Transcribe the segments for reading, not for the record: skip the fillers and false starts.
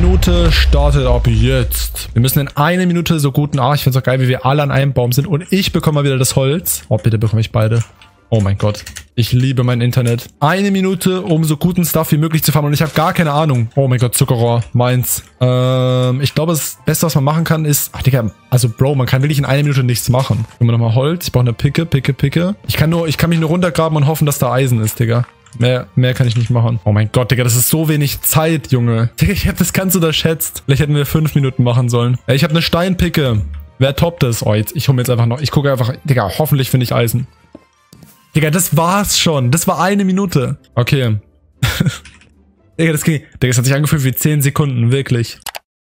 Minute startet ab jetzt. Wir müssen in 1 Minute so guten... ich finde es auch geil, wie wir alle an einem Baum sind. Und ich bekomme mal wieder das Holz. Oh, bitte bekomme ich beide. Oh mein Gott. Ich liebe mein Internet. 1 Minute, um so guten Stuff wie möglich zu farmen. Und ich habe gar keine Ahnung. Oh mein Gott, Zuckerrohr. Meins. Ich glaube, das Beste, was man machen kann, ist... Ach, Digga. Also, Bro, man kann wirklich in 1 Minute nichts machen. Nehmen wir nochmal Holz. Ich brauche eine Picke. Ich kann mich nur runtergraben und hoffen, dass da Eisen ist, Digga. Mehr kann ich nicht machen. Oh mein Gott, Digga, das ist so wenig Zeit, Junge. Digga, ich hab das ganz unterschätzt. Vielleicht hätten wir 5 Minuten machen sollen. Ich habe eine Steinpicke. Wer toppt das? Oh, ich hole mir jetzt einfach noch... Ich gucke einfach... Digga, hoffentlich finde ich Eisen. Digga, das war's schon. Das war 1 Minute. Okay. Digga, Digga, das hat sich angefühlt wie 10 Sekunden. Wirklich.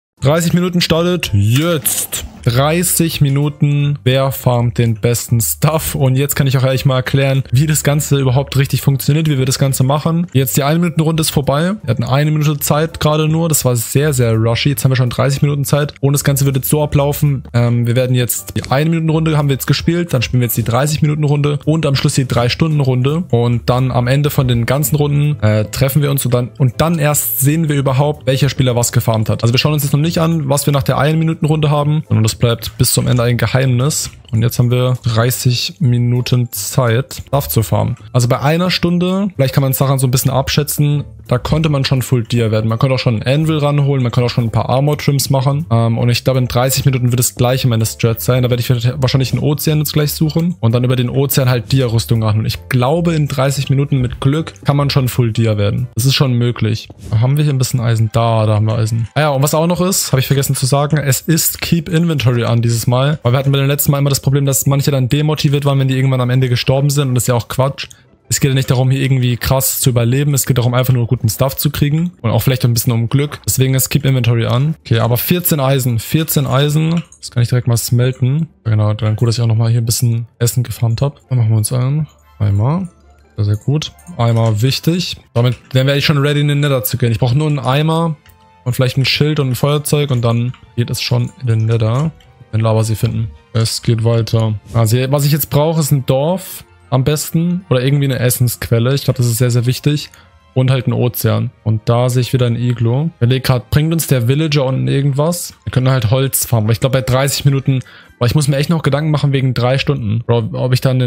30 Minuten startet jetzt. 30 Minuten. Wer farmt den besten Stuff? Und jetzt kann ich auch ehrlich mal erklären, wie das Ganze überhaupt richtig funktioniert, wie wir das Ganze machen. Jetzt die 1-Minuten-Runde ist vorbei. Wir hatten 1 Minute Zeit gerade nur. Das war sehr, sehr rushy. Jetzt haben wir schon 30 Minuten Zeit. Und das Ganze wird jetzt so ablaufen. Wir werden jetzt die 1-Minuten-Runde haben wir jetzt gespielt. Dann spielen wir jetzt die 30-Minuten-Runde und am Schluss die 3-Stunden-Runde. Und dann am Ende von den ganzen Runden treffen wir uns und dann erst sehen wir überhaupt, welcher Spieler was gefarmt hat. Also wir schauen uns jetzt noch nicht an, was wir nach der 1-Minuten-Runde haben, sondern das bleibt bis zum Ende ein Geheimnis. Und jetzt haben wir 30 Minuten Zeit, Stuff zu farmen. Also bei 1 Stunde, vielleicht kann man Sachen so ein bisschen abschätzen, da konnte man schon Full Tier werden. Man konnte auch schon einen Anvil ranholen, man konnte auch schon ein paar Armor Trims machen. Und ich glaube, in 30 Minuten wird es gleich in meine Strats sein. Da werde ich wahrscheinlich einen Ozean jetzt gleich suchen und dann über den Ozean halt Dia-Rüstung ranholen. Ich glaube, in 30 Minuten mit Glück kann man schon Full Tier werden. Das ist schon möglich. Haben wir hier ein bisschen Eisen? Da haben wir Eisen. Ah ja, und was auch noch ist, habe ich vergessen zu sagen, es ist Keep Inventory an dieses Mal. Weil wir hatten bei dem letzten Mal immer das Problem, dass manche dann demotiviert waren, wenn die irgendwann am Ende gestorben sind. Und das ist ja auch Quatsch. Es geht ja nicht darum, hier irgendwie krass zu überleben. Es geht darum, einfach nur guten Stuff zu kriegen. Und auch vielleicht ein bisschen um Glück. Deswegen ist Keep Inventory an. Okay, aber 14 Eisen. 14 Eisen. Das kann ich direkt mal smelten. Genau, dann gut, dass ich auch nochmal hier ein bisschen Essen gefarmt habe. Dann machen wir uns ein. Eimer. Sehr, sehr gut. Eimer wichtig. Damit wären wir eigentlich schon ready, in den Nether zu gehen. Ich brauche nur einen Eimer und vielleicht ein Schild und ein Feuerzeug. Und dann geht es schon in den Nether. Den Lava sie finden. Es geht weiter. Also, was ich jetzt brauche, ist ein Dorf. Am besten. Oder irgendwie eine Essensquelle. Ich glaube, das ist sehr, sehr wichtig. Und halt ein Ozean. Und da sehe ich wieder ein Iglo. Ich überlege gerade, bringt uns der Villager unten irgendwas? Wir können halt Holz farmen. Aber ich glaube, bei 30 Minuten... Aber ich muss mir echt noch Gedanken machen wegen 3 Stunden. Oder ob ich dann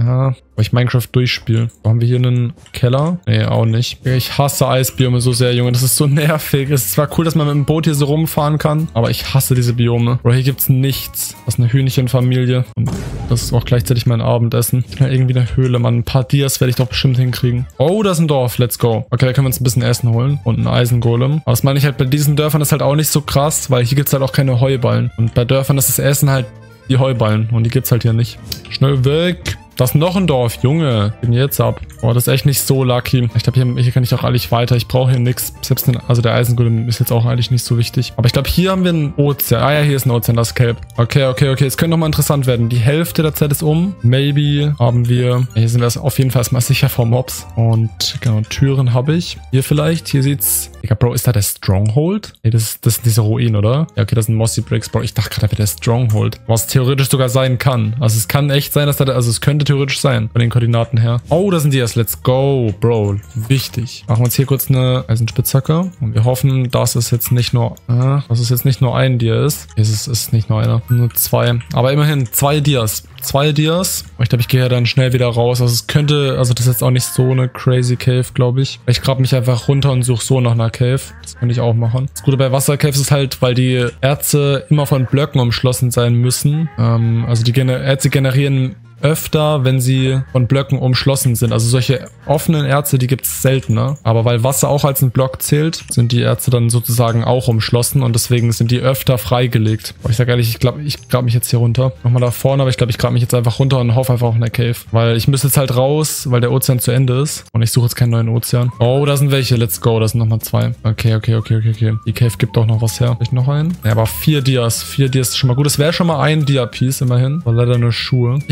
ob ich Minecraft durchspiele. Haben wir hier einen Keller? Nee, auch nicht. Ich hasse Eisbiome so sehr, Junge. Das ist so nervig. Es ist zwar cool, dass man mit dem Boot hier so rumfahren kann, aber ich hasse diese Biome. Bro, hier gibt's nichts. Das ist eine Hühnchenfamilie. Und das ist auch gleichzeitig mein Abendessen. Schnell irgendwie eine Höhle, Mann. Ein paar Dias werde ich doch bestimmt hinkriegen. Oh, da ist ein Dorf. Let's go. Okay, da können wir uns ein bisschen Essen holen. Und einen Eisengolem. Aber das meine ich halt, bei diesen Dörfern ist halt auch nicht so krass, weil hier gibt's halt auch keine Heuballen. Und bei Dörfern ist das Essen halt die Heuballen. Und die gibt's halt hier nicht. Schnell weg. Das ist noch ein Dorf, Junge. Bin jetzt ab. Boah, das ist echt nicht so lucky. Ich glaube, hier kann ich auch eigentlich weiter. Ich brauche hier nichts. Selbst also der Eisengolem ist jetzt auch eigentlich nicht so wichtig. Aber ich glaube, hier haben wir einen Ozean. Ah ja, hier ist ein Ozean, das Cape. Okay. Es könnte nochmal interessant werden. Die Hälfte der Zeit ist um. Maybe haben wir... Hier sind wir auf jeden Fall erstmal sicher vor Mobs. Und genau, Türen habe ich. Hier vielleicht. Hier sieht's... Digga, Bro, ist da der Stronghold? Nee, das ist diese Ruine, oder? Ja, okay, das sind Mossy Bricks. Bro, ich dachte gerade, da wäre der Stronghold. Was theoretisch sogar sein kann. Also es kann echt sein, dass da... Also es könnte theoretisch sein, von den Koordinaten her. Oh, da sind die erst. Let's go, Bro. Wichtig. Machen wir uns hier kurz eine Eisenspitzhacke. Und wir hoffen, dass es jetzt nicht nur... dass es jetzt nicht nur ein Dia ist. Es ist nicht nur einer. Nur 2. Aber immerhin 2 Dias. 2 Dias. Ich glaube, ich gehe ja dann schnell wieder raus. Also es könnte... Also das ist jetzt auch nicht so eine crazy Cave, glaube ich. Ich grabe mich einfach runter und suche so nach einer Cave. Das könnte ich auch machen. Das Gute bei Wassercaves ist halt, weil die Erze immer von Blöcken umschlossen sein müssen. Also die Erze generieren öfter, wenn sie von Blöcken umschlossen sind. Also solche offenen Erze, die gibt es seltener. Aber weil Wasser auch als ein Block zählt, sind die Erze dann sozusagen auch umschlossen und deswegen sind die öfter freigelegt. Aber ich sag ehrlich, ich grab mich jetzt hier runter. Nochmal da vorne, aber ich glaube, ich grab mich jetzt einfach runter und hoffe einfach auf eine Cave. Weil ich müsste jetzt halt raus, weil der Ozean zu Ende ist. Und ich suche jetzt keinen neuen Ozean. Oh, da sind welche. Let's go. Da sind nochmal 2. Okay. Die Cave gibt auch noch was her. Vielleicht noch einen? Ja, aber 4 Dias. 4 Dias ist schon mal gut. Es wäre schon mal ein Dia-Piece immerhin. Aber leider nur Schuhe. Ich gucke jetzt nochmal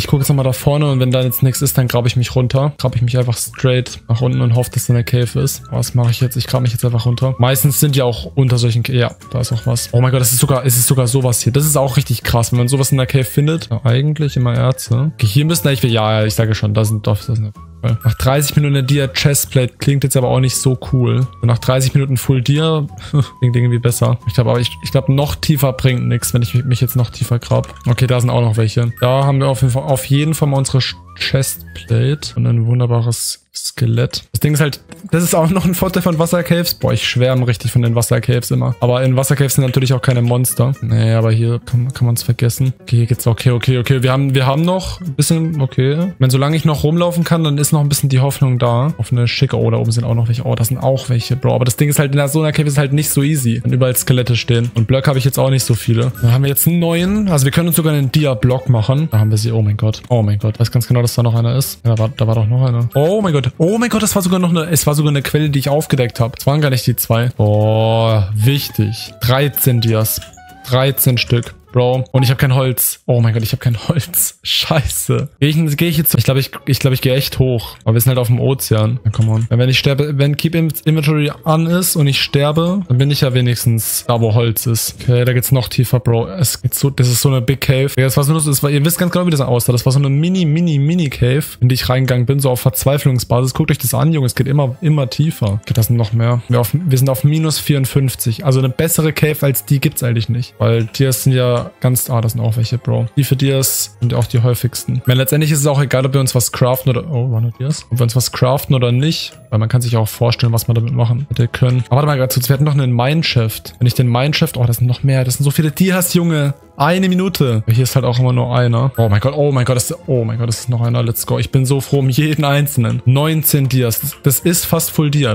mal da vorne und wenn da jetzt nichts ist, dann grabe ich mich runter. Grabe ich mich einfach straight nach unten und hoffe, dass da eine Cave ist. Was mache ich jetzt? Ich grabe mich jetzt einfach runter. Meistens sind ja auch unter solchen... Ja, da ist auch was. Oh mein Gott, es ist sogar sowas hier. Das ist auch richtig krass, wenn man sowas in der Cave findet. Ja, eigentlich immer Erze. Okay, hier müssen eigentlich... Ja, ich sage schon, da sind doch... Nach 30 Minuten eine Dia-Chestplate klingt jetzt aber auch nicht so cool. Und nach 30 Minuten Full Dia klingt irgendwie besser. Ich glaube, noch tiefer bringt nichts, wenn ich mich jetzt noch tiefer grab. Okay, da sind auch noch welche. Da haben wir auf jeden Fall mal unsere Chestplate und ein wunderbares Skelett. Das Ding ist halt, das ist auch noch ein Vorteil von Wassercaves. Boah, ich schwärme richtig von den Wassercaves immer. Aber in Wassercaves sind natürlich auch keine Monster. Nee, aber hier kann man es vergessen. Okay, hier geht's okay. Wir haben noch ein bisschen, okay. Wenn solange ich noch rumlaufen kann, dann ist noch ein bisschen die Hoffnung da. Auf eine schicke, oh, da oben sind auch noch welche. Oh, da sind auch welche, Bro. Aber das Ding ist halt, in so einer Cave ist halt nicht so easy. Wenn überall Skelette stehen. Und Blöcke habe ich jetzt auch nicht so viele. Dann haben wir jetzt einen neuen. Also wir können uns sogar einen Dia-Block machen. Da haben wir sie, oh mein Gott. Oh mein Gott. Ich weiß ganz genau, dass da noch einer ist. Ja, da war doch noch einer. Oh mein Gott. Oh mein Gott, das war sogar noch eine Quelle, die ich aufgedeckt habe. Das waren gar nicht die 2. Boah, wichtig. 13 Dias. 13 Stück. Bro. Und ich habe kein Holz. Oh mein Gott, ich habe kein Holz. Scheiße. Gehe ich jetzt... Ich glaube, ich gehe echt hoch. Aber wir sind halt auf dem Ozean. Ja, come on. Wenn ich sterbe, wenn Keep Inventory an ist und ich sterbe, dann bin ich ja wenigstens da, wo Holz ist. Okay, da geht's noch tiefer, Bro. Das ist so eine Big Cave. Ja, das war so, ihr wisst ganz genau, wie das aussah. Das war so eine Mini Cave, in die ich reingegangen bin, so auf Verzweiflungsbasis. Guckt euch das an, Junge. Es geht immer tiefer. Okay, das sind noch mehr. Wir sind auf minus 54. Also eine bessere Cave als die gibt's eigentlich nicht. Weil die sind ja ganz... Ah, das sind auch welche, Bro. Die für Dias sind auch die häufigsten. Ich meine, letztendlich ist es auch egal, ob wir uns was craften oder... Oh, waren das Dias? Ob wir uns was craften oder nicht. Weil man kann sich auch vorstellen, was man damit machen hätte können. Aber warte mal gerade, wir hatten noch einen Mineshaft. Wenn ich den Mineshaft... Oh, das sind noch mehr. Das sind so viele Dias, Junge. 1 Minute. Hier ist halt auch immer nur einer. Oh mein Gott, das ist noch einer. Let's go. Ich bin so froh um jeden einzelnen. 19 Dias. Das ist fast Full Dia.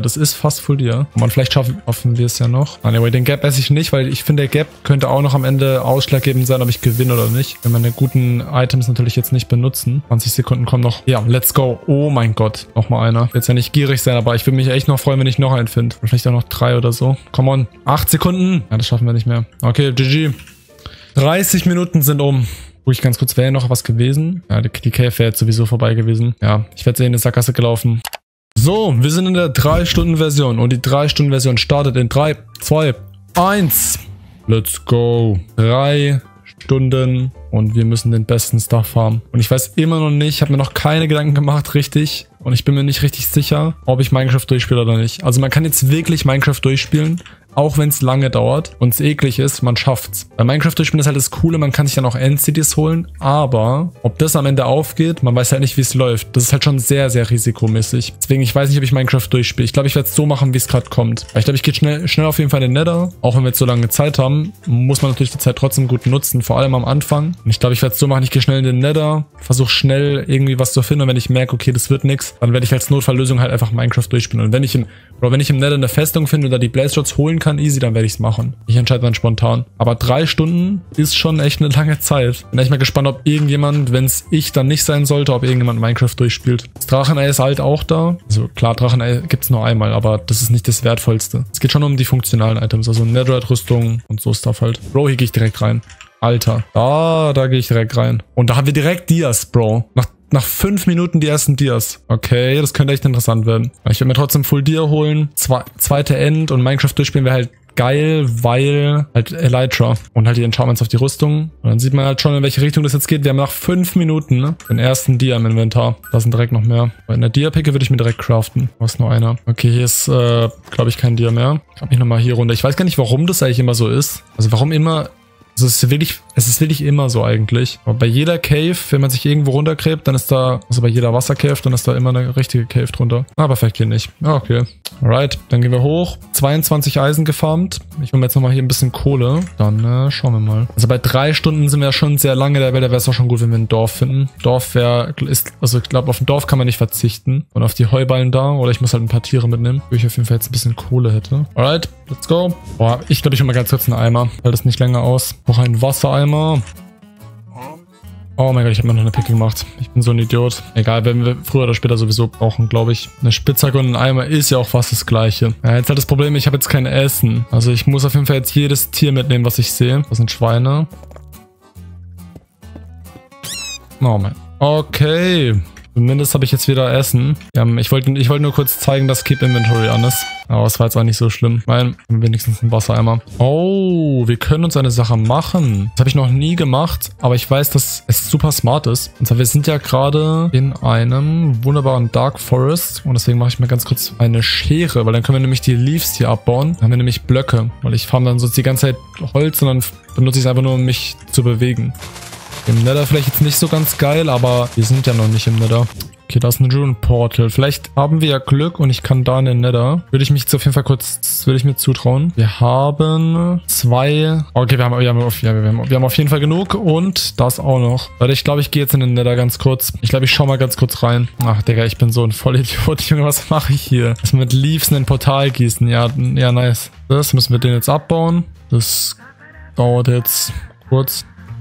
Und vielleicht schaffen wir es ja noch. Anyway, den Gap esse ich nicht, weil ich finde, der Gap könnte auch noch am Ende ausschlaggebend sein, ob ich gewinne oder nicht. Wenn meine guten Items natürlich jetzt nicht benutzen. 20 Sekunden kommen noch. Ja, let's go. Oh mein Gott. Nochmal einer. Ich will jetzt ja nicht gierig sein, aber ich würde mich echt noch freuen, wenn ich noch einen finde. Vielleicht auch noch 3 oder so. Come on. 8 Sekunden. Ja, das schaffen wir nicht mehr. Okay, GG. 30 Minuten sind um. Ruhig ganz kurz, wäre ja noch was gewesen. Ja, die Cave wäre jetzt sowieso vorbei gewesen. Ja, ich werde in die Sackgasse gelaufen. So, wir sind in der 3-Stunden-Version. Und die 3-Stunden-Version startet in 3, 2, 1. Let's go. 3 Stunden. Und wir müssen den besten Stuff haben. Und ich weiß immer noch nicht, ich habe mir noch keine Gedanken gemacht, richtig. Und ich bin mir nicht richtig sicher, ob ich Minecraft durchspiele oder nicht. Also man kann jetzt wirklich Minecraft durchspielen. Auch wenn es lange dauert und es eklig ist, man schafft's. Bei Minecraft durchspielen ist halt das Coole, man kann sich dann auch Endcities holen, aber ob das am Ende aufgeht, man weiß halt nicht, wie es läuft. Das ist halt schon sehr, sehr risikomäßig. Deswegen, ich weiß nicht, ob ich Minecraft durchspiele. Ich glaube, ich werde es so machen, wie es gerade kommt. Weil ich glaube, ich gehe schnell auf jeden Fall in den Nether. Auch wenn wir jetzt so lange Zeit haben, muss man natürlich die Zeit trotzdem gut nutzen, vor allem am Anfang. Und ich glaube, ich werde es so machen, ich gehe schnell in den Nether, versuche schnell irgendwie was zu finden und wenn ich merke, okay, das wird nichts, dann werde ich als Notfalllösung halt einfach Minecraft durchspielen. Und wenn ich im Nether eine Festung finde oder die Blaze Rods holen kann, easy, dann werde ich es machen. Ich entscheide dann spontan. Aber 3 Stunden ist schon echt eine lange Zeit. Bin echt mal gespannt, ob irgendjemand, wenn es ich dann nicht sein sollte, ob irgendjemand Minecraft durchspielt. Das Drachenei ist halt auch da. Also klar, Drachenei gibt es nur einmal, aber das ist nicht das Wertvollste. Es geht schon um die funktionalen Items, also Netherite-Rüstung und so Stuff halt. Bro, hier gehe ich direkt rein. Alter. Da gehe ich direkt rein. Und da haben wir direkt Dias, Bro. Nach 5 Minuten die ersten Dias. Okay, das könnte echt interessant werden. Ich werde mir trotzdem Full Dia holen. Zweite End und Minecraft durchspielen wäre halt geil, weil halt Elytra und halt die Enchantments auf die Rüstung. Und dann sieht man halt schon, in welche Richtung das jetzt geht. Wir haben nach 5 Minuten den ersten Dia im Inventar. Da sind direkt noch mehr. Bei einer Dia-Picke würde ich mir direkt craften. Da ist nur einer. Okay, hier ist, glaube ich, kein Dia mehr. Ich habe mich nochmal hier runter. Ich weiß gar nicht, warum das eigentlich immer so ist. Also warum immer... Also es ist wirklich immer so eigentlich. Aber bei jeder Cave, wenn man sich irgendwo runtergräbt, dann ist da, also bei jeder Wassercave, dann ist da immer eine richtige Cave drunter. Aber vielleicht hier nicht. Ah, okay. Alright, dann gehen wir hoch. 22 Eisen gefarmt. Ich hole mir jetzt nochmal hier ein bisschen Kohle. Dann schauen wir mal. Also bei 3 Stunden sind wir ja schon sehr lange. Da wäre es auch schon gut, wenn wir ein Dorf finden. Also ich glaube, auf ein Dorf kann man nicht verzichten. Und auf die Heuballen da. Oder ich muss halt ein paar Tiere mitnehmen. Wo ich auf jeden Fall jetzt ein bisschen Kohle hätte. Alright, let's go. Boah, ich glaube, ich hole mal ganz kurz einen Eimer. Hält das nicht länger aus. Noch ein Wassereimer. Oh mein Gott, ich habe mir noch eine Picke gemacht. Ich bin so ein Idiot. Egal, werden wir früher oder später sowieso brauchen, glaube ich. Eine Spitzhacke und ein Eimer ist ja auch fast das Gleiche. Ja, jetzt halt das Problem, ich habe jetzt kein Essen. Also ich muss auf jeden Fall jetzt jedes Tier mitnehmen, was ich sehe. Das sind Schweine. Oh mein. Okay. Zumindest habe ich jetzt wieder Essen. Ich wollte nur kurz zeigen, dass Keep Inventory an ist. Aber es war jetzt auch nicht so schlimm. Weil wenigstens ein Wassereimer. Oh, wir können uns eine Sache machen. Das habe ich noch nie gemacht. Aber ich weiß, dass es super smart ist. Und zwar, wir sind ja gerade in einem wunderbaren Dark Forest. Und deswegen mache ich mir ganz kurz eine Schere. Weil dann können wir nämlich die Leaves hier abbauen. Dann haben wir nämlich Blöcke. Weil ich farme dann sonst die ganze Zeit Holz. Und dann benutze ich es einfach nur, um mich zu bewegen. Im Nether vielleicht jetzt nicht so ganz geil, aber wir sind ja noch nicht im Nether. Okay, da ist ein Rune Portal. Vielleicht haben wir ja Glück und ich kann da in den Nether. Würde ich mich jetzt auf jeden Fall würde ich mir zutrauen. Wir haben 2. Okay, wir haben auf jeden Fall genug und das auch noch. Leute, ich glaube, ich gehe jetzt in den Nether ganz kurz. Ich glaube, ich schaue mal ganz kurz rein. Ach, Digga, ich bin so ein Vollidiot. Junge, was mache ich hier? Das mit Leaves in ein Portal gießen. Ja, nice. Das müssen wir den jetzt abbauen. Das dauert jetzt kurz.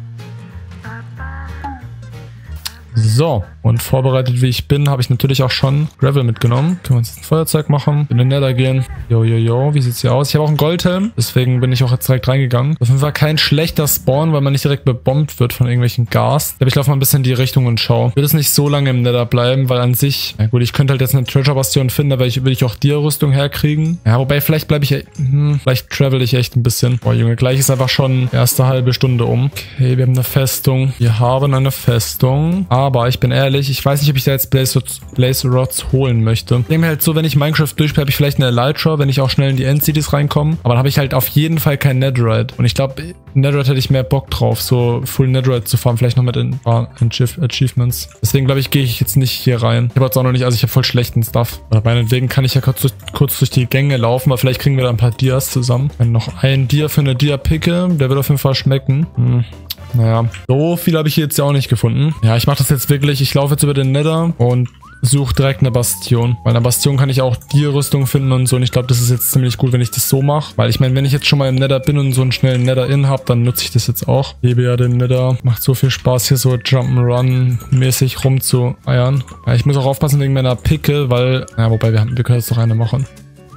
So, und vorbereitet wie ich bin, habe ich natürlich auch schon Gravel mitgenommen. Können wir uns jetzt ein Feuerzeug machen, in den Nether gehen. Jo, wie sieht's hier aus? Ich habe auch einen Goldhelm, deswegen bin ich auch jetzt direkt reingegangen. Auf jeden Fall kein schlechter Spawn, weil man nicht direkt bebombt wird von irgendwelchen Gas. Aber ich laufe mal ein bisschen in die Richtung und schaue. Ich will es nicht so lange im Nether bleiben, weil an sich, na gut, ich könnte halt jetzt eine Treasure-Bastion finden, aber will ich auch Dia-Rüstung herkriegen. Ja, wobei vielleicht bleibe ich, vielleicht travel ich echt ein bisschen. Boah, Junge, gleich ist einfach schon die erste halbe Stunde um. Okay, wir haben eine Festung. Wir haben eine Festung. Aber ich bin ehrlich, ich weiß nicht, ob ich da jetzt Blaze Rods holen möchte. Ich denke mir halt so, wenn ich Minecraft durchspiele, habe ich vielleicht eine Elytra, wenn ich auch schnell in die End-Cities reinkomme. Aber dann habe ich halt auf jeden Fall kein Netherite. Und ich glaube, Netherite hätte ich mehr Bock drauf, so Full Netherite zu farmen. Vielleicht noch mit den Achievements. Deswegen glaube ich, gehe ich jetzt nicht hier rein. Ich habe jetzt auch noch nicht, also ich habe voll schlechten Stuff. Aber meinetwegen kann ich ja kurz durch die Gänge laufen, weil vielleicht kriegen wir da ein paar Dias zusammen. Wenn noch ein Dia für eine Dia-Picke, der wird auf jeden Fall schmecken. Naja, so viel habe ich hier jetzt ja auch nicht gefunden. Ja, ich mache das jetzt wirklich. Ich laufe jetzt über den Nether und suche direkt eine Bastion. Bei einer Bastion kann ich auch die Rüstung finden und so. Und ich glaube, das ist jetzt ziemlich gut, wenn ich das so mache. Weil ich meine, wenn ich jetzt schon mal im Nether bin und so einen schnellen Nether-In habe, dann nutze ich das jetzt auch. Ich liebe ja den Nether. Macht so viel Spaß, hier so Jump'n'Run-mäßig rumzueiern. Ja, ich muss auch aufpassen wegen meiner Picke, weil... Ja, wobei, wir können jetzt noch eine machen.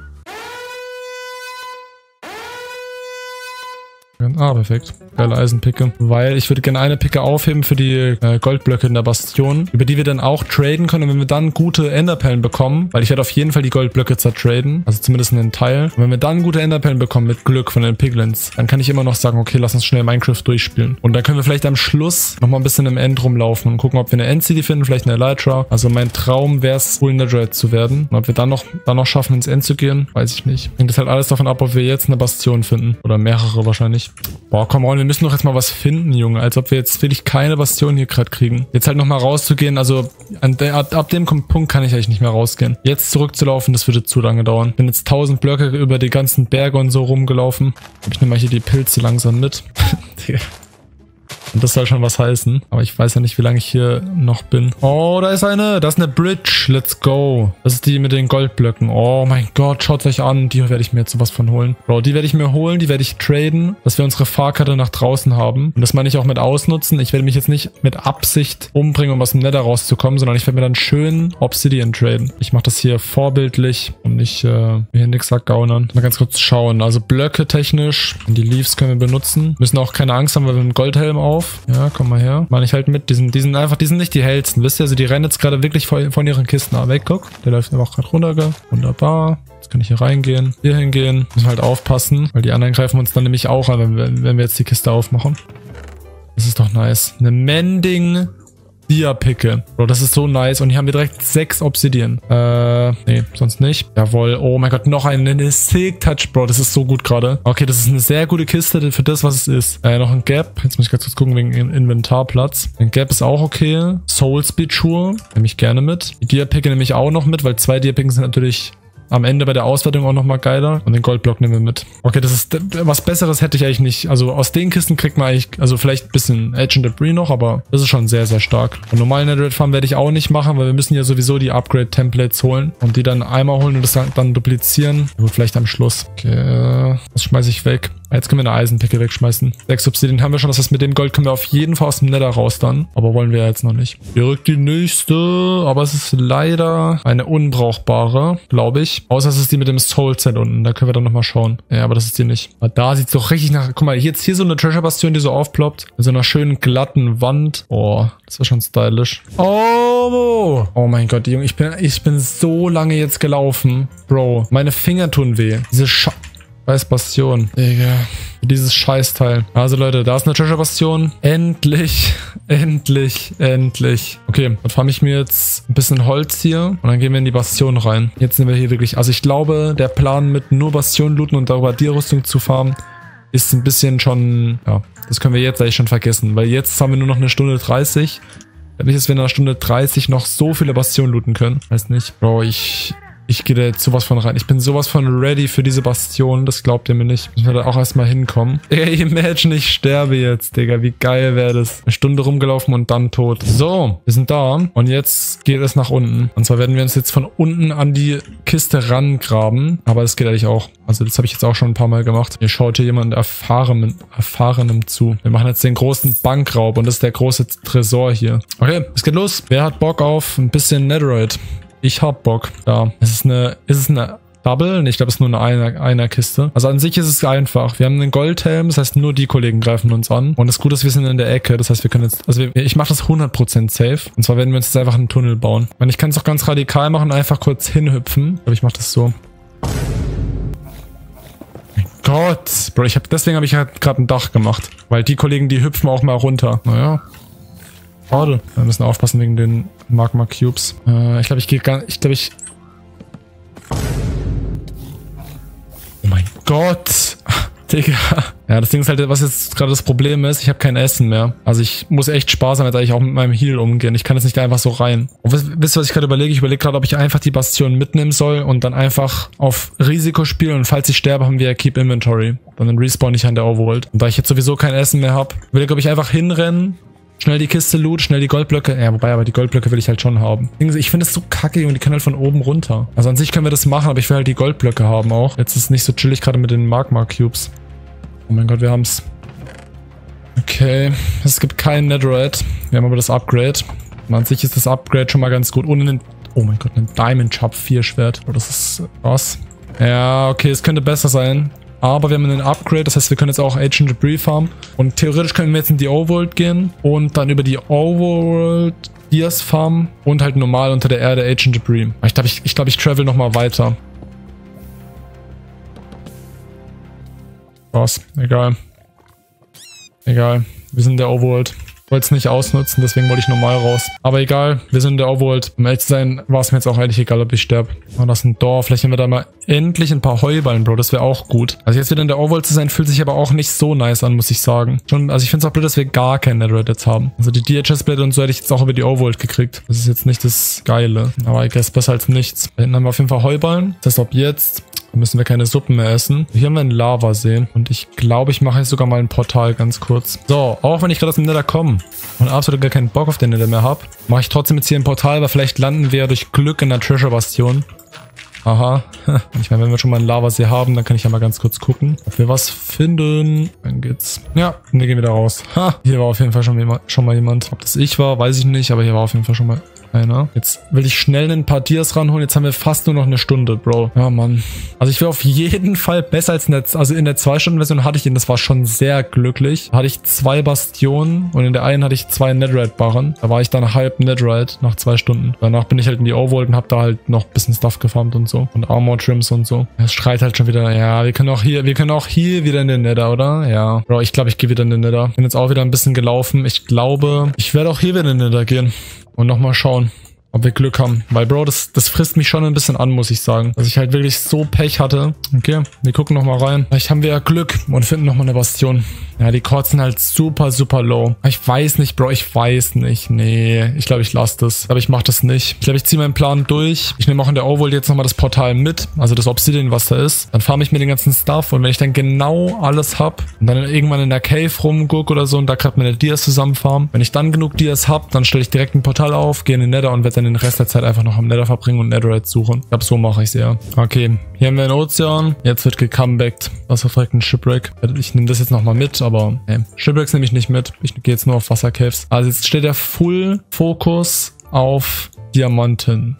Ah, perfekt. Geile Eisenpicke. Weil ich würde gerne eine Picke aufheben für die Goldblöcke in der Bastion, über die wir dann auch traden können. Und wenn wir dann gute Enderperlen bekommen, weil ich werde auf jeden Fall die Goldblöcke zertraden, also zumindest einen Teil. Und wenn wir dann gute Enderperlen bekommen mit Glück von den Piglins, dann kann ich immer noch sagen, okay, lass uns schnell Minecraft durchspielen. Und dann können wir vielleicht am Schluss nochmal ein bisschen im End rumlaufen und gucken, ob wir eine End-City finden, vielleicht eine Elytra. Also mein Traum wäre es, Full Netherite zu werden. Und ob wir dann noch schaffen, ins End zu gehen, weiß ich nicht. Hängt das halt alles davon ab, ob wir jetzt eine Bastion finden. Oder mehrere wahrscheinlich. Boah, komm on, wir müssen doch jetzt mal was finden, Junge. Als ob wir jetzt wirklich keine Bastion hier gerade kriegen. Jetzt halt nochmal rauszugehen, also ab dem Punkt kann ich eigentlich nicht mehr rausgehen. Jetzt zurückzulaufen, das würde zu lange dauern. Bin jetzt 1000 Blöcke über die ganzen Berge und so rumgelaufen. Ich nehme mal hier die Pilze langsam mit. Und das soll schon was heißen. Aber ich weiß ja nicht, wie lange ich hier noch bin. Oh, da ist eine. Da ist eine Bridge. Let's go. Das ist die mit den Goldblöcken. Oh mein Gott, schaut euch an. Die werde ich mir jetzt sowas von holen. Bro, die werde ich mir holen. Die werde ich traden, dass wir unsere Fahrkarte nach draußen haben. Und das meine ich auch mit ausnutzen. Ich werde mich jetzt nicht mit Absicht umbringen, um aus dem Nether rauszukommen, sondern ich werde mir dann schön Obsidian traden. Ich mache das hier vorbildlich und nicht hier nix gaunern. Mal ganz kurz schauen. Also Blöcke technisch. Und die Leaves können wir benutzen. Müssen auch keine Angst haben, weil wir einen Goldhelm auf. Ja, komm mal her. Mach ich halt mit. Die sind nicht die hellsten. Wisst ihr, also die rennen jetzt gerade wirklich von ihren Kisten weg. Guck, der läuft einfach gerade runter. Wunderbar. Jetzt kann ich hier reingehen. Hier hingehen. Müssen halt aufpassen, weil die anderen greifen uns dann nämlich auch an, wenn wir jetzt die Kiste aufmachen. Das ist doch nice. Eine Mending Dia-Picke. Bro, das ist so nice. Und hier haben wir direkt 6 Obsidian. Nee, sonst nicht. Jawohl. Oh mein Gott, noch eine Silk Touch, Bro. Das ist so gut gerade. Okay, das ist eine sehr gute Kiste für das, was es ist. Noch ein Gap. Jetzt muss ich ganz kurz gucken wegen Inventarplatz. Ein Gap ist auch okay. Soul Speed Schuhe. Nehme ich gerne mit. Die Dia-Picke nehme ich auch noch mit, weil 2 Dia-Picken sind natürlich am Ende bei der Auswertung auch nochmal geiler. Und den Goldblock nehmen wir mit. Okay, das ist was Besseres hätte ich eigentlich nicht. Also aus den Kisten kriegt man eigentlich, also vielleicht ein bisschen Edge and Debris noch, aber das ist schon sehr, sehr stark. Und normalen Netherite Farm werde ich auch nicht machen, weil wir müssen ja sowieso die Upgrade-Templates holen und die dann einmal holen und das dann duplizieren. Aber vielleicht am Schluss. Okay, das schmeiße ich weg. Jetzt können wir eine Eisenpicke wegschmeißen. 6 Obsidian haben wir schon. Das heißt, mit dem Gold können wir auf jeden Fall aus dem Nether raus dann. Aber wollen wir jetzt noch nicht. Hier rückt die nächste. Aber es ist leider eine unbrauchbare, glaube ich. Außer es ist die mit dem Soul Set unten. Da können wir dann nochmal schauen. Ja, aber das ist die nicht. Aber da sieht es doch richtig nach... Guck mal, jetzt hier so eine Treasure Bastion, die so aufploppt. Mit so einer schönen glatten Wand. Oh, das war schon stylisch. Oh mein Gott, die Junge. Ich bin so lange jetzt gelaufen. Bro, meine Finger tun weh. Diese Scheiß Bastion. Digga. Dieses Scheißteil. Also Leute, da ist eine Treasure Bastion. Endlich. Endlich. Endlich. Okay, dann farme ich mir jetzt ein bisschen Holz hier. Und dann gehen wir in die Bastion rein. Jetzt sind wir hier wirklich... Also ich glaube, der Plan mit nur Bastion looten und darüber Dierrüstung zu farmen, ist ein bisschen schon... Ja, das können wir jetzt eigentlich schon vergessen. Weil jetzt haben wir nur noch eine Stunde 30. Nicht, dass wir in einer Stunde 30 noch so viele Bastionen looten können. Weiß nicht. Bro, ich gehe da jetzt sowas von rein. Ich bin sowas von ready für diese Bastion. Das glaubt ihr mir nicht. Müssen wir da auch erstmal hinkommen. Digga, imagine, ich sterbe jetzt, Digga. Wie geil wäre das? Eine Stunde rumgelaufen und dann tot. So, wir sind da. Und jetzt geht es nach unten. Und zwar werden wir uns jetzt von unten an die Kiste rangraben. Aber das geht eigentlich auch. Also das habe ich jetzt auch schon ein paar Mal gemacht. Hier schaut hier jemand Erfahrenem zu. Wir machen jetzt den großen Bankraub. Und das ist der große Tresor hier. Okay, es geht los. Wer hat Bock auf ein bisschen Netherite? Ich hab Bock. Ja. Ist es eine Double? Nee, ich glaube, es ist nur eine Einer-Kiste. Also an sich ist es einfach. Wir haben einen Goldhelm, das heißt, nur die Kollegen greifen uns an. Und das Gute ist, wir sind in der Ecke. Das heißt, wir können jetzt... Also ich mache das 100% safe. Und zwar werden wir uns jetzt einfach einen Tunnel bauen. Ich kann es auch ganz radikal machen, einfach kurz hinhüpfen. Aber ich mache das so. Mein Gott. Bro, deswegen habe ich halt gerade ein Dach gemacht. Weil die Kollegen, die hüpfen auch mal runter. Naja. Schade. Wir müssen aufpassen wegen den Magma Cubes. Ich glaube, Oh mein Gott. Digga. Ja, das Ding ist halt, was jetzt gerade das Problem ist, ich habe kein Essen mehr. Also ich muss echt sparsam jetzt eigentlich auch mit meinem Heal umgehen. Ich kann jetzt nicht einfach so rein. Und wisst ihr, was ich gerade überlege? Ich überlege gerade, ob ich einfach die Bastion mitnehmen soll und dann einfach auf Risiko spielen. Und falls ich sterbe, haben wir ja Keep Inventory. Dann respawn ich an der Overworld. Und da ich jetzt sowieso kein Essen mehr habe, überlege, ob ich einfach hinrennen, schnell die Kiste loot, schnell die Goldblöcke. Ja, wobei, aber die Goldblöcke will ich halt schon haben. Ich finde es so kacke und die können halt von oben runter. Also an sich können wir das machen, aber ich will halt die Goldblöcke haben auch. Jetzt ist es nicht so chillig gerade mit den Magma Cubes. Oh mein Gott, wir haben's. Okay, es gibt keinen Netherite. Wir haben aber das Upgrade. Und an sich ist das Upgrade schon mal ganz gut. Und oh mein Gott, ein Diamond Chop 4 Schwert. Oh, das ist was. Ja, okay, es könnte besser sein. Aber wir haben einen Upgrade, das heißt, wir können jetzt auch Ancient Debris farmen. Und theoretisch können wir jetzt in die Overworld gehen und dann über die Overworld Dias farmen und halt normal unter der Erde Ancient Debris. Ich glaube, ich travel nochmal weiter. Was? Egal. Egal. Wir sind in der Overworld. Ich wollte es nicht ausnutzen, deswegen wollte ich normal raus. Aber egal, wir sind in der Overworld. Um ehrlich zu sein, war es mir jetzt auch eigentlich egal, ob ich sterbe. Oh, das ist ein Dorf. Vielleicht haben wir da mal endlich ein paar Heuballen, Bro. Das wäre auch gut. Also jetzt wieder in der Overworld zu sein, fühlt sich aber auch nicht so nice an, muss ich sagen. Also ich finde es auch blöd, dass wir gar kein Netherite jetzt haben. Also die DHS-Blade und so hätte ich jetzt auch über die Overworld gekriegt. Das ist jetzt nicht das Geile. Aber ich guess besser als nichts. Da hinten haben wir auf jeden Fall Heuballen. Das heißt, ab jetzt müssen wir keine Suppen mehr essen. Hier haben wir einen Lavasee. Und ich glaube, ich mache jetzt sogar mal ein Portal ganz kurz. So, auch wenn ich gerade aus dem Nether komme und absolut gar keinen Bock auf den Nether mehr habe, mache ich trotzdem jetzt hier ein Portal, weil vielleicht landen wir ja durch Glück in der Treasure Bastion. Aha. Ich meine, wenn wir schon mal einen Lavasee haben, dann kann ich ja mal ganz kurz gucken, ob wir was finden. Dann geht's. Ja, und wir gehen wieder raus. Ha, hier war auf jeden Fall schon mal jemand. Ob das ich war, weiß ich nicht, aber hier war auf jeden Fall schon mal einer. Jetzt will ich schnell ein paar Dias ranholen. Jetzt haben wir fast nur noch eine Stunde, Bro. Ja, Mann. Also ich wäre auf jeden Fall besser als also in der 2-Stunden-Version hatte ich ihn. Das war schon sehr glücklich. Da hatte ich 2 Bastionen und in der einen hatte ich 2 Netherite-Barren. Da war ich dann halb Netherite nach 2 Stunden. Danach bin ich halt in die Overworld und habe da halt noch ein bisschen Stuff gefarmt und so. Und Armor-Trims und so. Es schreit halt schon wieder. Ja, wir können auch hier wieder in den Nether, oder? Ja. Bro, ich glaube, ich gehe wieder in den Nether. Bin jetzt auch wieder ein bisschen gelaufen. Ich glaube, ich werde auch hier wieder in den Nether gehen. Und nochmal schauen, ob wir Glück haben. Weil, Bro, das frisst mich schon ein bisschen an, muss ich sagen. Dass ich halt wirklich so Pech hatte. Okay, wir gucken nochmal rein. Vielleicht haben wir ja Glück und finden nochmal eine Bastion. Ja, die Chords sind halt super, super low. Ich weiß nicht, Bro, ich weiß nicht. Nee, ich glaube, ich lasse das. Aber ich mache das nicht. Ich glaube, ich ziehe meinen Plan durch. Ich nehme auch in der Overworld jetzt nochmal das Portal mit. Also das Obsidian, was da ist. Dann farme ich mir den ganzen Stuff. Und wenn ich dann genau alles habe und dann irgendwann in der Cave rumgucke oder so und da gerade meine Dias zusammen farmen. Wenn ich dann genug Dias habe, dann stelle ich direkt ein Portal auf, gehe in den Nether und werde dann den Rest der Zeit einfach noch am Nether verbringen und Netherite suchen. Ich glaube, so mache ich es ja. Okay, hier haben wir einen Ozean. Jetzt wird gecomebackt. Was verfolgt ein Shipwreck? Ich nehme das jetzt nochmal mit, aber Shipwrecks nehme ich nicht mit. Ich gehe jetzt nur auf Wassercaves. Also jetzt steht der Full-Fokus auf Diamanten.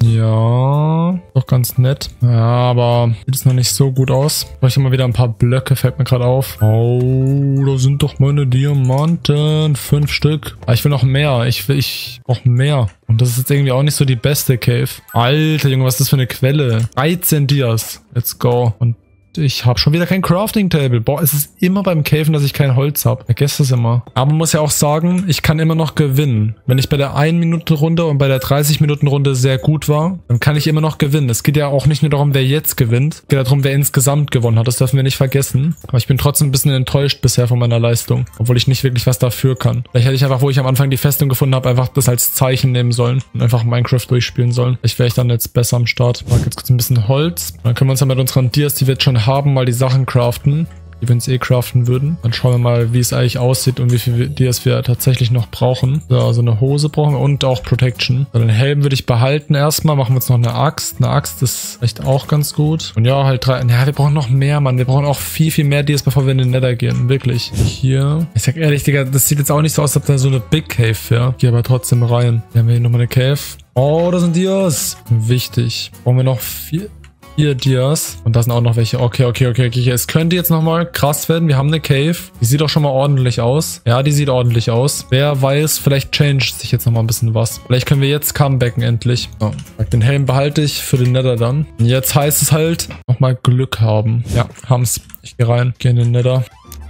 Ja, doch ganz nett. Ja, aber sieht es noch nicht so gut aus. Brauche ich immer wieder ein paar Blöcke, fällt mir gerade auf. Oh, da sind doch meine Diamanten. 5 Stück. Aber ich will noch mehr. Ich brauche mehr. Und das ist jetzt irgendwie auch nicht so die beste Cave. Alter, Junge, was ist das für eine Quelle? 13 Dias. Let's go. Und ich habe schon wieder kein Crafting Table. Boah, es ist immer beim Caven, dass ich kein Holz habe. Vergesst das immer. Aber man muss ja auch sagen, ich kann immer noch gewinnen. Wenn ich bei der 1-Minuten-Runde und bei der 30-Minuten-Runde sehr gut war, dann kann ich immer noch gewinnen. Es geht ja auch nicht nur darum, wer jetzt gewinnt. Es geht ja darum, wer insgesamt gewonnen hat. Das dürfen wir nicht vergessen. Aber ich bin trotzdem ein bisschen enttäuscht bisher von meiner Leistung. Obwohl ich nicht wirklich was dafür kann. Vielleicht hätte ich einfach, wo ich am Anfang die Festung gefunden habe, einfach das als Zeichen nehmen sollen. Und einfach Minecraft durchspielen sollen. Vielleicht wäre ich dann jetzt besser am Start. Ich mag jetzt kurz ein bisschen Holz. Dann können wir uns ja mit unseren Dias, die wir jetzt schon haben, mal die Sachen craften, die wir uns craften würden. Dann schauen wir mal, wie es eigentlich aussieht und wie viel Dias wir tatsächlich noch brauchen. So, also eine Hose brauchen wir und auch Protection. So, den Helm würde ich behalten erstmal. Machen wir jetzt noch eine Axt. Eine Axt ist echt auch ganz gut. Und ja, halt 3. Ja, wir brauchen noch mehr, Mann. Wir brauchen auch viel, viel mehr Dias, bevor wir in den Nether gehen. Wirklich. Hier. Ich sag ehrlich, Digga, das sieht jetzt auch nicht so aus, als ob da so eine Big Cave wäre. Gehe aber trotzdem rein. Hier haben wir hier nochmal eine Cave. Oh, da sind Dias. Wichtig. Brauchen wir noch 4 Dias. Und da sind auch noch welche. Okay. Es könnte jetzt nochmal krass werden. Wir haben eine Cave. Die sieht auch schon mal ordentlich aus. Ja, die sieht ordentlich aus. Wer weiß, vielleicht changed sich jetzt nochmal ein bisschen was. Vielleicht können wir jetzt comebacken endlich. So. Den Helm behalte ich für den Nether dann. Und jetzt heißt es halt, nochmal Glück haben. Ja, haben's. Ich gehe rein. Gehe in den Nether.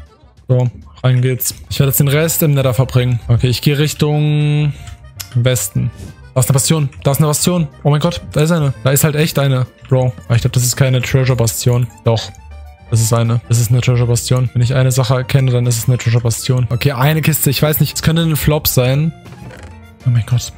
So, rein geht's. Ich werde jetzt den Rest im Nether verbringen. Okay, ich gehe Richtung Westen. Da ist eine Bastion. Da ist eine Bastion. Oh mein Gott, da ist eine. Da ist halt echt eine. Bro, ich glaube, das ist keine Treasure-Bastion. Doch. Das ist eine. Das ist eine Treasure-Bastion. Wenn ich eine Sache erkenne, dann ist es eine Treasure-Bastion. Okay, eine Kiste. Ich weiß nicht. Es könnte ein Flop sein. Oh mein Gott.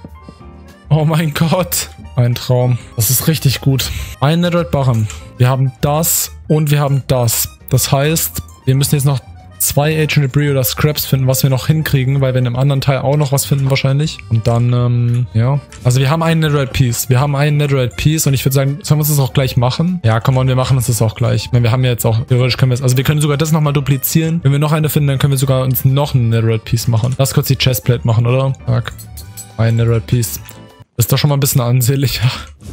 Oh mein Gott. Ein Traum. Das ist richtig gut. Ein Netherite-Barren. Wir haben das und wir haben das. Das heißt, wir müssen jetzt noch 2 Ancient Debris oder Scraps finden, was wir noch hinkriegen, weil wir in einem anderen Teil auch noch was finden wahrscheinlich. Und dann, ja. Also wir haben einen Netherite Piece. Und ich würde sagen, sollen wir uns das auch gleich machen? Ja, komm on, wir machen uns das auch gleich. Ich meine, wir haben ja jetzt auch, theoretisch können wir es, also wir können sogar das nochmal duplizieren. Wenn wir noch eine finden, dann können wir sogar uns noch einen Netherite Piece machen. Lass kurz die Chestplate machen, oder? Zack. Ein Netherite Piece. Das ist doch schon mal ein bisschen ansehnlicher.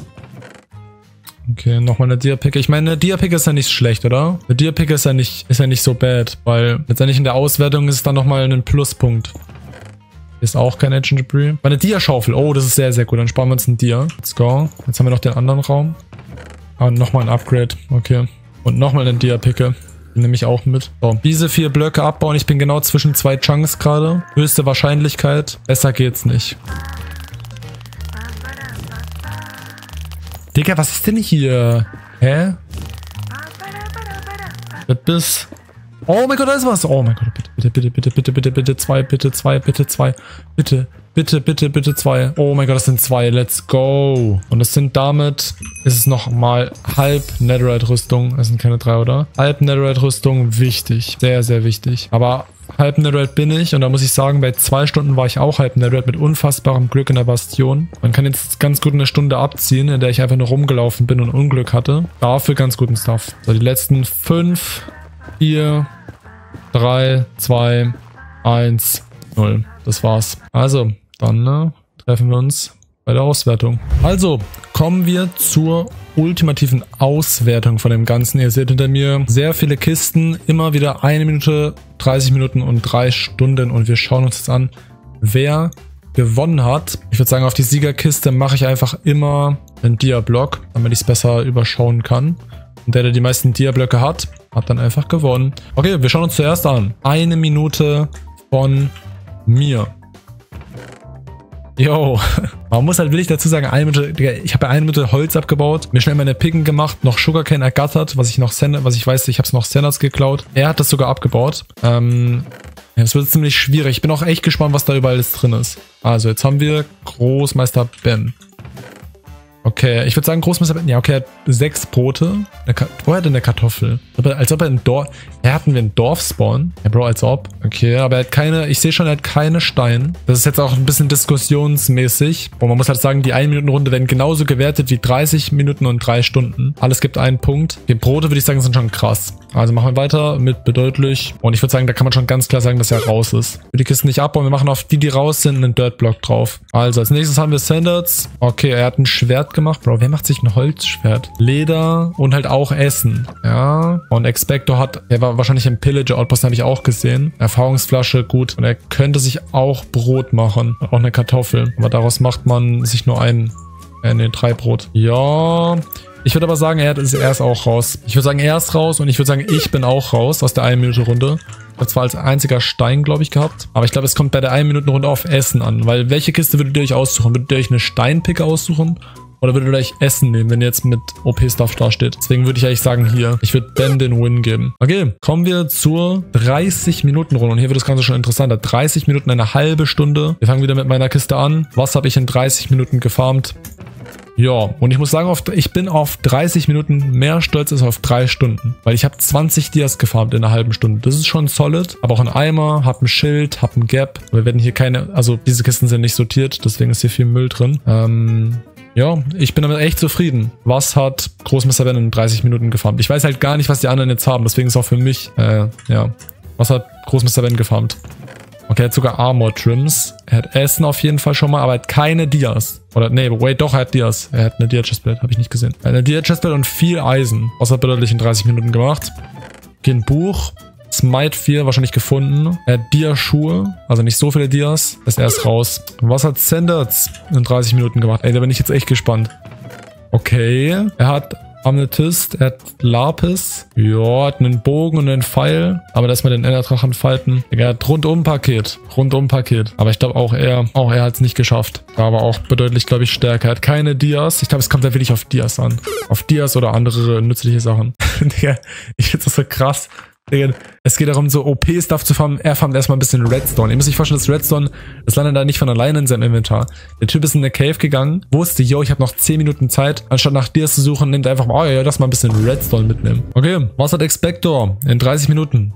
Okay, nochmal eine Dia-Picke. Ich meine, eine Dia-Picke ist ja nicht schlecht, oder? Eine Dia-Picke ist ja nicht so bad, weil letztendlich in der Auswertung ist es dann nochmal ein Pluspunkt. Ist auch kein Ancient Debris. Eine Dia-Schaufel. Oh, das ist sehr, sehr gut. Dann sparen wir uns einen Dia. Let's go. Jetzt haben wir noch den anderen Raum. Ah, nochmal ein Upgrade. Okay. Und nochmal eine Dia-Picke. Die nehme ich auch mit. So, diese 4 Blöcke abbauen. Ich bin genau zwischen 2 Chunks gerade. Höchste Wahrscheinlichkeit. Besser geht's nicht. Digga, was ist denn hier? Hä? Das oh mein Gott, da ist was. Oh mein Gott, bitte 2, bitte 2. Oh mein Gott, das sind 2. Let's go. Und es sind damit, ist es nochmal halb Netherite-Rüstung. Es sind keine 3, oder? Halb Netherite-Rüstung, wichtig. Sehr, sehr wichtig. Aber halb Netherite bin ich und da muss ich sagen, bei 2 Stunden war ich auch halb Netherite mit unfassbarem Glück in der Bastion. Man kann jetzt ganz gut eine Stunde abziehen, in der ich einfach nur rumgelaufen bin und Unglück hatte. Dafür ganz guten Stuff. So, die letzten 5, 4, 3, 2, 1, 0. Das war's. Also, dann treffen wir uns bei der Auswertung. Also, kommen wir zur ultimativen Auswertung von dem Ganzen. Ihr seht hinter mir sehr viele Kisten, immer wieder 1 Minute, 30 Minuten und 3 Stunden und wir schauen uns jetzt an, wer gewonnen hat. Ich würde sagen, auf die Siegerkiste mache ich einfach immer einen Dia-Block, damit ich es besser überschauen kann. Und der die meisten Dia-Blöcke hat dann einfach gewonnen. Okay, wir schauen uns zuerst an. 1 Minute von mir. Yo, man muss halt wirklich dazu sagen, ich habe ja 1 Minute Holz abgebaut, mir schnell meine Picken gemacht, noch Sugarcane ergattert, was ich weiß, ich habe es noch Sanders geklaut. Er hat das sogar abgebaut. Das wird ziemlich schwierig. Ich bin auch echt gespannt, was da überall alles drin ist. Also, jetzt haben wir Großmeister Ben. Okay, ich würde sagen, Großmeister... Ja, okay, er hat 6 Brote. Wo hat er eine Kartoffel? Als ob er ein Dorf... hatten wir einen Dorfspawn? Ja, Bro, als ob. Okay, aber er hat keine... Ich sehe schon, er hat keine Steine. Das ist jetzt auch ein bisschen diskussionsmäßig. Und man muss halt sagen, die 1-Minuten-Runde werden genauso gewertet wie 30 Minuten und 3 Stunden. Alles gibt einen Punkt. Die Brote, würde ich sagen, sind schon krass. Also machen wir weiter mit bedeutlich. Und ich würde sagen, da kann man schon ganz klar sagen, dass er raus ist. Für die Kisten nicht abbauen. Wir machen auf die raus sind, einen Dirt-Block drauf. Also als nächstes haben wir Standards. Okay, er hat ein Schwert gemacht. Bro, wer macht sich ein Holzschwert? Leder und halt auch Essen. Ja. Und Expector hat... Er war wahrscheinlich im Pillager-Outpost, habe ich auch gesehen. Erfahrungsflasche, gut. Und er könnte sich auch Brot machen. Auch eine Kartoffel. Aber daraus macht man sich nur einen... 3 Brot. Ja... Ich würde aber sagen, er ist auch raus. Ich würde sagen, er ist raus und ich würde sagen, ich bin auch raus aus der 1-Minute-Runde. Ich habe zwar als einziger Stein, glaube ich, gehabt. Aber ich glaube, es kommt bei der 1-Minuten-Runde auf Essen an. Weil welche Kiste würdet ihr euch aussuchen? Würdet ihr euch eine Steinpicke aussuchen? Oder würdet ihr euch Essen nehmen, wenn ihr jetzt mit OP-Stuff da steht? Deswegen würde ich eigentlich sagen, hier. Ich würde Ben den Win geben. Okay, kommen wir zur 30-Minuten-Runde. Und hier wird das Ganze schon interessanter. 30 Minuten, eine halbe Stunde. Wir fangen wieder mit meiner Kiste an. Was habe ich in 30 Minuten gefarmt? Ja, und ich muss sagen, ich bin auf 30 Minuten mehr stolz als auf 3 Stunden. Weil ich habe 20 Dias gefarmt in einer halben Stunde. Das ist schon solid. Aber auch ein Eimer, hab ein Schild, hab ein Gap. Wir werden hier keine, also diese Kisten sind nicht sortiert, deswegen ist hier viel Müll drin. Ja, ich bin damit echt zufrieden. Was hat Großmeister Ben in 30 Minuten gefarmt? Ich weiß halt gar nicht, was die anderen jetzt haben. Deswegen ist auch für mich, ja. Was hat Großmeister Ben gefarmt? Okay, er hat sogar Armor Trims. Er hat Essen auf jeden Fall schon mal, aber er hat keine Dias. Oder, nee, wait, doch, er hat Dias. Er hat eine Dia-Chestplate, habe ich nicht gesehen. Er hat eine Dia-Chestplate und viel Eisen. Was hat bedeutet in 30 Minuten gemacht? Okay, ein Buch. Smite 4 wahrscheinlich gefunden. Er hat Dia-Schuhe, also nicht so viele Dias. Ist erst raus. Was hat Sandards in 30 Minuten gemacht? Ey, da bin ich jetzt echt gespannt. Okay, er hat Amethyst, er hat Lapis. Ja, hat einen Bogen und einen Pfeil. Aber lass mal den Enderdrachen falten. Er hat Rundum-Paket. Rundum-Paket. Aber ich glaube auch er hat es nicht geschafft. Da war auch bedeutlich, glaube ich, stärker. Er hat keine Dias. Ich glaube, es kommt da wirklich auf Dias an. Auf Dias oder andere nützliche Sachen. Digga, ich finde das so krass. Es geht darum, so OP-Stuff zu farmen. Er farmt erstmal ein bisschen Redstone. Ihr müsst euch vorstellen, das Redstone, das landet da nicht von alleine in seinem Inventar. Der Typ ist in eine Cave gegangen, wusste, yo, ich habe noch 10 Minuten Zeit. Anstatt nach dir zu suchen, nimmt er einfach mal, oh ja, lass mal ein bisschen Redstone mitnehmen. Okay, was hat Expector in 30 Minuten?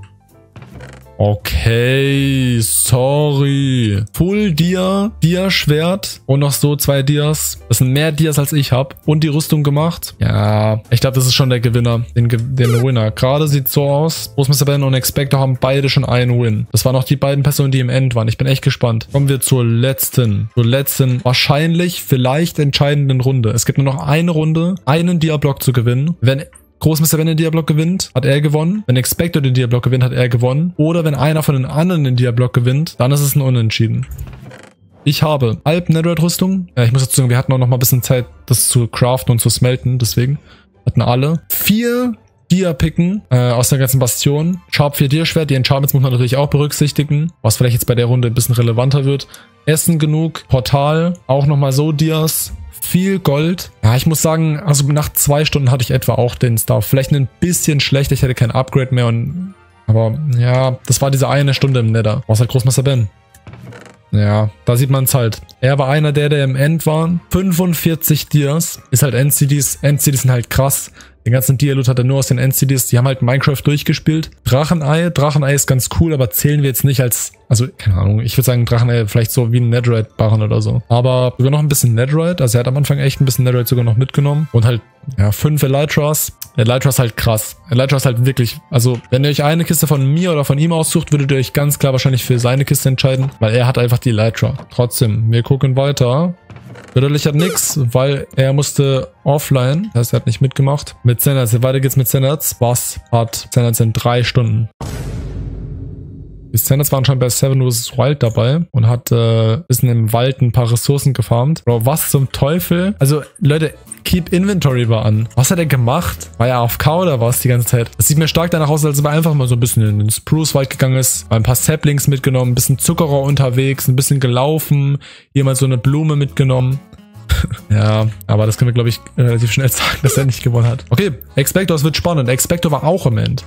Okay, sorry. Full Dia, Dia-Schwert und noch so 2 Dias. Das sind mehr Dias, als ich habe. Und die Rüstung gemacht. Ja, ich glaube, das ist schon der Gewinner. Den Winner. Gerade sieht so aus. Großmeister Ben und Expector haben beide schon einen Win. Das waren auch die beiden Personen, die im End waren. Ich bin echt gespannt. Kommen wir zur letzten, wahrscheinlich, vielleicht entscheidenden Runde. Es gibt nur noch eine Runde, einen Dia-Block zu gewinnen. Wenn Großmeister Ben den Dia-Block gewinnt, hat er gewonnen. Wenn Expector den Dia-Block gewinnt, hat er gewonnen. Oder wenn einer von den anderen den Dia-Block gewinnt, dann ist es ein Unentschieden. Ich habe Alp-Netherite-Rüstung. Ja, ich muss dazu sagen, wir hatten auch noch mal ein bisschen Zeit, das zu craften und zu smelten. Deswegen hatten alle 4 Dia-Picken aus der ganzen Bastion. Sharp 4 Dia-Schwert. Die Enchantments muss man natürlich auch berücksichtigen. Was vielleicht jetzt bei der Runde ein bisschen relevanter wird. Essen genug. Portal. Auch nochmal so Dias. Viel Gold. Ja, ich muss sagen, also nach 2 Stunden hatte ich etwa auch den Stuff. Vielleicht ein bisschen schlecht, ich hätte kein Upgrade mehr. Aber ja, das war diese eine Stunde im Nether. Was hat Großmeister Ben? Ja, da sieht man es halt. Er war einer der im End waren. 45 Dias. Ist halt NCDs. NCDs sind halt krass. Den ganzen Dia-Loot hat er nur aus den NCDs. Die haben halt Minecraft durchgespielt. Drachenei. Drachenei ist ganz cool, aber zählen wir jetzt nicht als... Also, keine Ahnung. Ich würde sagen, Drachenei vielleicht so wie ein Netherite-Barren oder so. Aber sogar noch ein bisschen Netherite. Also er hat am Anfang echt ein bisschen Netherite sogar noch mitgenommen. Und halt, ja, 5 Elytras. Elytra ist halt krass. Elytra ist halt wirklich... Also, wenn ihr euch eine Kiste von mir oder von ihm aussucht, würdet ihr euch ganz klar wahrscheinlich für seine Kiste entscheiden. Weil er hat einfach die Elytra. Trotzdem, wir gucken weiter. Bedeutet hat nix, weil er musste offline. Das heißt, er hat nicht mitgemacht. Mit Sandards. Weiter geht's mit Sandards. Was hat Sandards in 3 Stunden? Die Sandards waren schon bei Seven vs. Wild dabei und hat bisschen im Wald ein paar Ressourcen gefarmt. Bro, was zum Teufel? Also, Leute, Keep Inventory war an. Was hat er gemacht? War er AFK oder was die ganze Zeit? Das sieht mir stark danach aus, als ob er einfach mal so ein bisschen in den Spruce-Wald gegangen ist. Ein paar Saplings mitgenommen, ein bisschen Zuckerrohr unterwegs, ein bisschen gelaufen, hier mal so eine Blume mitgenommen. Ja, aber das können wir, glaube ich, relativ schnell sagen, dass er nicht gewonnen hat. Okay, Expector, es wird spannend. Expector war auch im End.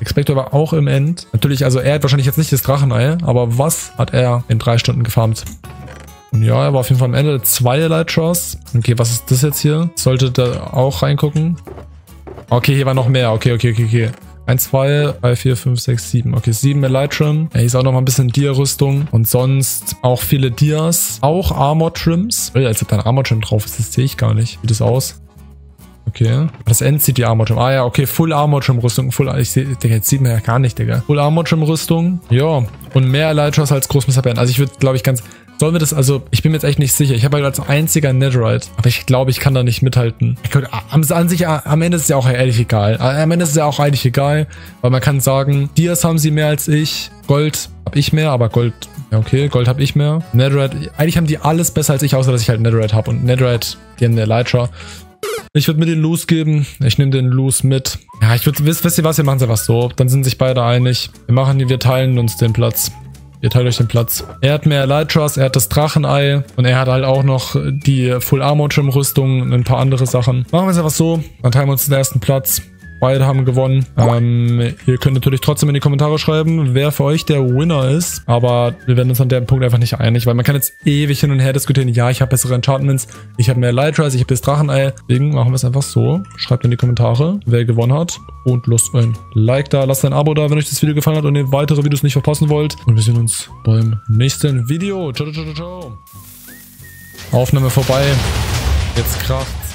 Natürlich, also er hat wahrscheinlich jetzt nicht das Drachenei, aber was hat er in 3 Stunden gefarmt? Und ja, er war auf jeden Fall am Ende 2 Elytras. Okay, was ist das jetzt hier? Sollte da auch reingucken. Okay, hier war noch mehr. Okay. 1, 2, 3, 4, 5, 6, 7. Okay, 7 Elytrum. Hier ist auch noch mal ein bisschen Dia-Rüstung. Und sonst auch viele Dias. Auch Armor-Trims. Als ob da ein Armor-Trim drauf ist, das sehe ich gar nicht. Sieht das aus? Okay. Das End sieht die Armor-Trim. Ah ja, okay, Full Armor-Trim-Rüstung. Ich sehe, Digga, jetzt sieht man ja gar nicht, Digga. Full Armor-Trim-Rüstung. Ja. Und mehr Elytras als Großmeister Ben. Also ich würde, glaube ich, sollen wir das, also ich bin mir jetzt echt nicht sicher. Ich habe halt als einziger Netherite. Aber ich glaube, ich kann da nicht mithalten. Am Ende ist es ja auch ehrlich egal. Am Ende ist es ja auch eigentlich egal. Weil man kann sagen, Dias haben sie mehr als ich. Gold habe ich mehr, aber Gold, ja okay, Gold habe ich mehr. Netherite, eigentlich haben die alles besser als ich, außer dass ich halt Netherite habe. Und Netherite, die haben eine Elytra. Ich würde mir den Loose geben. Ich nehme den Loose mit. Ja, wisst ihr was, wir machen es einfach so. Dann sind sich beide einig. Wir teilen uns den Platz. Ihr teilt euch den Platz. Er hat mehr Elytras, er hat das Drachenei und er hat halt auch noch die Full Armor Trim Rüstung und ein paar andere Sachen. Machen wir es einfach so. Dann teilen wir uns den ersten Platz. Beide haben gewonnen. Ihr könnt natürlich trotzdem in die Kommentare schreiben, wer für euch der Winner ist. Aber wir werden uns an dem Punkt einfach nicht einig, weil man kann jetzt ewig hin und her diskutieren. Ja, ich habe bessere Enchantments, ich habe mehr Elytras, ich habe das Drachenei. Deswegen machen wir es einfach so. Schreibt in die Kommentare, wer gewonnen hat. Und lasst ein Like da, lasst ein Abo da, wenn euch das Video gefallen hat und ihr weitere Videos nicht verpassen wollt. Und wir sehen uns beim nächsten Video. Ciao. Aufnahme vorbei. Jetzt kracht's.